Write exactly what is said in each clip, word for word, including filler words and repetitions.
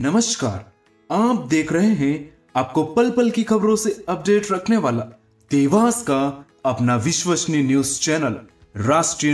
नमस्कार, आप देख रहे हैं आपको पल पल की खबरों से अपडेट रखने वाला देवास का अपना विश्वसनीय न्यूज चैनल राष्ट्रीय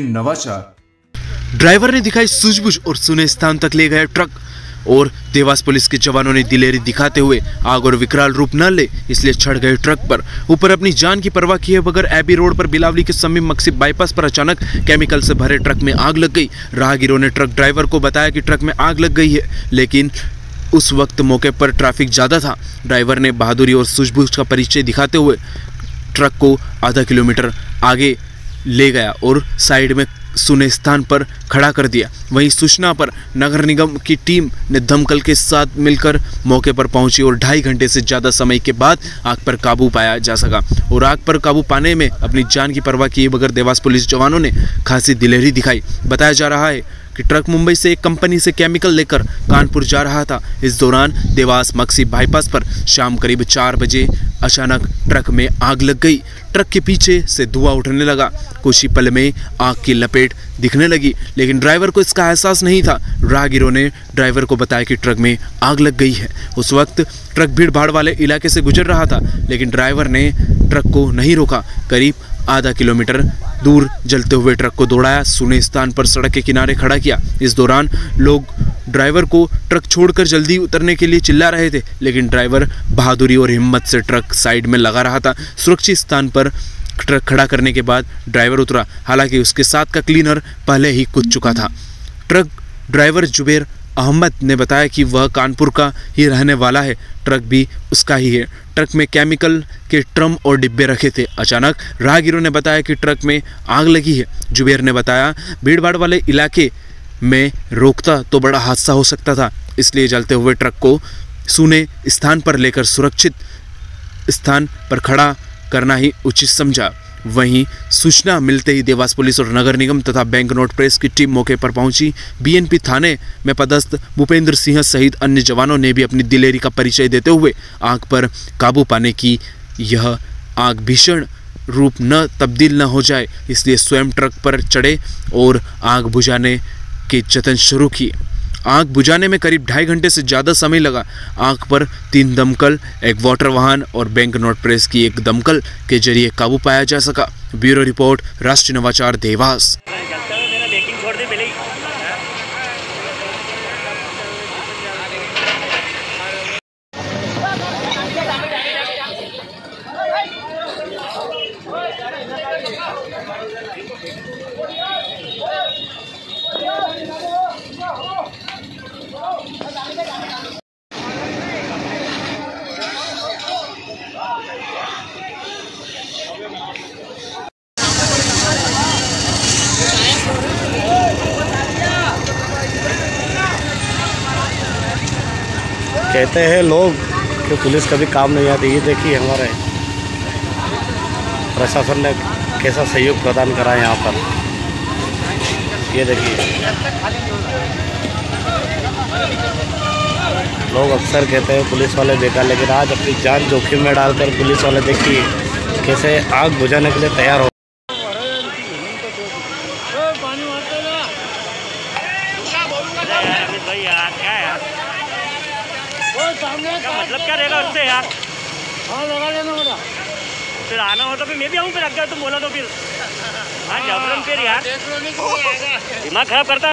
नवाचार। ड्राइवर ने दिखाई सूझबूझ और सुने स्थान तक ले गया ट्रक और देवास पुलिस के जवानों ने दिलेरी दिखाते हुए आग और विकराल रूप न ले इसलिए चढ़ गए ट्रक पर ऊपर अपनी जान की परवाह किए बगैर एबी रोड पर बिलावली के समीप मक्सी बाईपास पर अचानक केमिकल से भरे ट्रक में आग लग गई। राहगीरों ने ट्रक ड्राइवर को बताया कि ट्रक में आग लग गई है, लेकिन उस वक्त मौके पर ट्रैफिक ज़्यादा था। ड्राइवर ने बहादुरी और सूझबूझ का परिचय दिखाते हुए ट्रक को आधा किलोमीटर आगे ले गया और साइड में सुने स्थान पर खड़ा कर दिया। वहीं सूचना पर नगर निगम की टीम ने दमकल के साथ मिलकर मौके पर पहुंची और ढाई घंटे से ज़्यादा समय के बाद आग पर काबू पाया जा सका और आग पर काबू पाने में अपनी जान की परवाह किए बगैर देवास पुलिस जवानों ने खासी दिलेरी दिखाई। बताया जा रहा है कि ट्रक मुंबई से एक कंपनी से केमिकल लेकर कानपुर जा रहा था। इस दौरान देवास मक्सी बाईपास पर शाम करीब चार बजे अचानक ट्रक में आग लग गई। ट्रक के पीछे से धुआं उठने लगा। कुछ ही पल में आग की लपेट दिखने लगी, लेकिन ड्राइवर को इसका एहसास नहीं था। राहगीरों ने ड्राइवर को बताया कि ट्रक में आग लग गई है। उस वक्त ट्रक भीड़ भाड़ वाले इलाके से गुजर रहा था, लेकिन ड्राइवर ने ट्रक को नहीं रोका। करीब आधा किलोमीटर दूर जलते हुए ट्रक को दौड़ाया, सुने स्थान पर सड़क के किनारे खड़ा किया। इस दौरान लोग ड्राइवर को ट्रक छोड़कर जल्दी उतरने के लिए चिल्ला रहे थे, लेकिन ड्राइवर बहादुरी और हिम्मत से ट्रक साइड में लगा रहा था। सुरक्षित स्थान पर ट्रक खड़ा करने के बाद ड्राइवर उतरा, हालांकि उसके साथ का क्लीनर पहले ही कूद चुका था। ट्रक ड्राइवर जुबेर अहमद ने बताया कि वह कानपुर का ही रहने वाला है, ट्रक भी उसका ही है। ट्रक में केमिकल के ड्रम और डिब्बे रखे थे। अचानक राहगीरों ने बताया कि ट्रक में आग लगी है। जुबेर ने बताया, भीड़ भाड़ वाले इलाके में रोकता तो बड़ा हादसा हो सकता था, इसलिए जलते हुए ट्रक को सूने स्थान पर लेकर सुरक्षित स्थान पर खड़ा करना ही उचित समझा। वहीं सूचना मिलते ही देवास पुलिस और नगर निगम तथा बैंक नोट प्रेस की टीम मौके पर पहुंची। बीएनपी थाने में पदस्थ भूपेंद्र सिंह सहित अन्य जवानों ने भी अपनी दिलेरी का परिचय देते हुए आग पर काबू पाने की, यह आग भीषण रूप न तब्दील न हो जाए इसलिए स्वयं ट्रक पर चढ़े और आग बुझाने के जतन शुरू किए। आग बुझाने में करीब ढाई घंटे से ज़्यादा समय लगा। आग पर तीन दमकल, एक वाटर वाहन और बैंक नोट प्रेस की एक दमकल के जरिए काबू पाया जा सका। ब्यूरो रिपोर्ट, राष्ट्रीय नवाचार, देवास। कहते हैं लोग कि पुलिस कभी काम नहीं आती। ये देखिए हमारे प्रशासन ने कैसा सहयोग प्रदान करा है यहाँ पर। ये देखिए लोग अक्सर कहते हैं पुलिस वाले बेकार, लेकिन आज अपनी जान जोखिम में डालकर पुलिस वाले देखिए कैसे आग बुझाने के लिए तैयार हो। मतलब क्या रहेगा उससे यार? हाँ लगा लेना बोला, फिर आना हो तो फिर मैं भी आऊँ, फिर अगर तुम बोला तो फिर हाँ जबरन फिर यार दिमाग खराब करता है।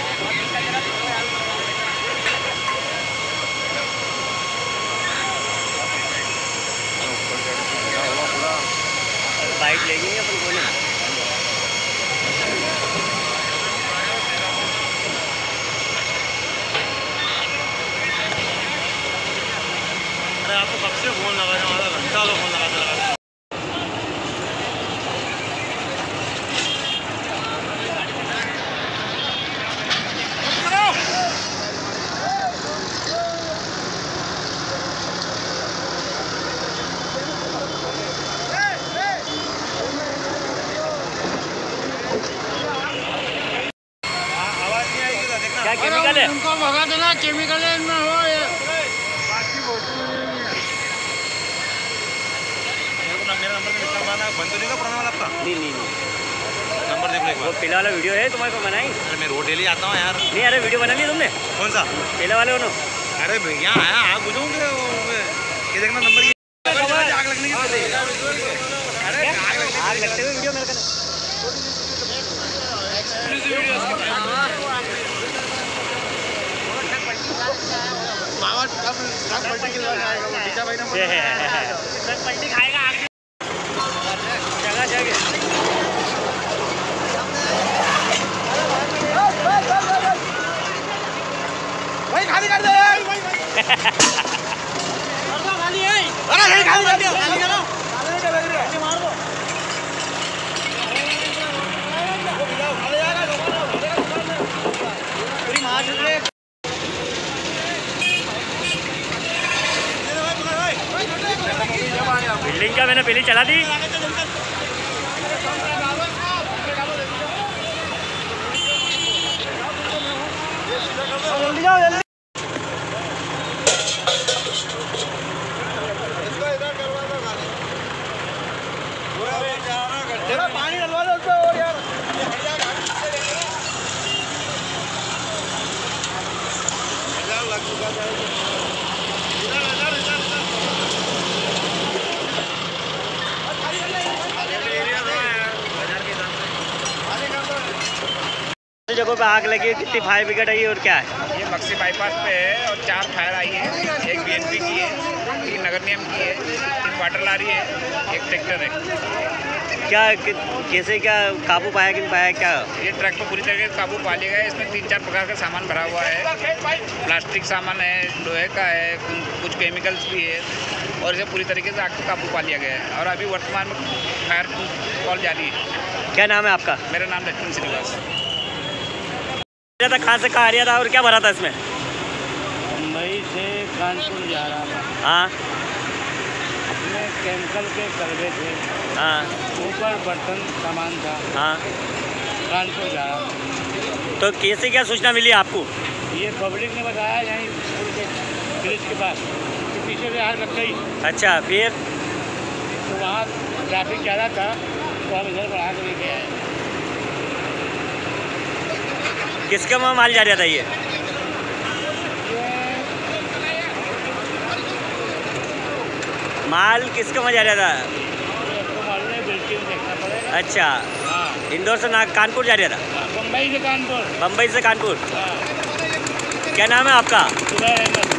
बाइक लेंगे अपन को नहीं। आपको कब से फोन लगा रहा हूँ, आधा घंटा लो फोन लगाते लगाते। आवाज नहीं आएगी, क्या केमिकल है? उनको भगा देना, केमिकल है इनमें हो ये। मेरा नंबर में निकल पाना बंद नहीं का पुराना वाला आपका? नहीं नहीं नहीं नंबर देख लो एक बार। वो पहले वाला वीडियो है तुम्हारे को बनाई? अरे मैं रोड डेली आता हूँ यार। नहीं अरे वीडियो बना ली तुमने? कौन सा? पहले वाले हो ना? अरे भैया आया आग बुझाऊंगे ये देखना नंबर आग लगने की अरे आग लगते हुए वीडियो मेरे मामा ट्रक पलटी के बाद आएगा वो डीजा भाई ना ट्रक पलटी खाएगा आग जगह जगह भाई खाली कर दे खाली है अरे खाली कर दो खाली करो मार दो पूरी मार दे बिल्डिंग का मैंने पहले चला दी। पानी डलवा दो उसको और यार जगहों पे आग लगी है, कितनी फायर ब्रिगेड आई है और क्या है? ये बक्सी बाईपास पे है और चार फायर आई है, एक बीएनपी की है, तीन नगर निगम की है, तीन वाटर लारी है, एक ट्रैक्टर है। क्या कैसे क्या काबू पाया कि नहीं पाया क्या? ये ट्रक को पूरी तरीके से काबू पा लिया गया है। इसमें तीन चार प्रकार का सामान भरा हुआ है, प्लास्टिक सामान है, लोहे का है, कुछ केमिकल्स भी है और इसे पूरी तरीके से आग को काबू पा लिया गया है और अभी वर्तमान में फायर कॉल जारी है। क्या नाम है आपका? मेरा नाम लक्ष्मण श्रीनिवास। था कहाँ से कहाँ आ रहा था और क्या भरा था इसमें? मुंबई से कानपुर जा रहा था। हाँ इसमें केमिकल के कलवे थे, हाँ ऊपर बर्तन सामान था। हाँ कानपुर जा रहा था। तो कैसे क्या सूचना मिली आपको? ये पब्लिक ने बताया यहीं स्कूल के ब्रिज के पास कि पीछे से आग लग गई। अच्छा फिर? तो वहाँ ट्रैफिक ज़्यादा था तो हम इधर बढ़ा कर लेके आए। किसका वहाँ माल जा रहा था ये? माल किसका वहाँ जा रहा था? तो मालूम है, बिल्कुल देखना पड़ेगा। अच्छा हाँ इंदौर से ना कानपुर जा रहा था? बम्बई से कानपुर। बम्बई से कानपुर। हाँ क्या नाम है आपका? सुबह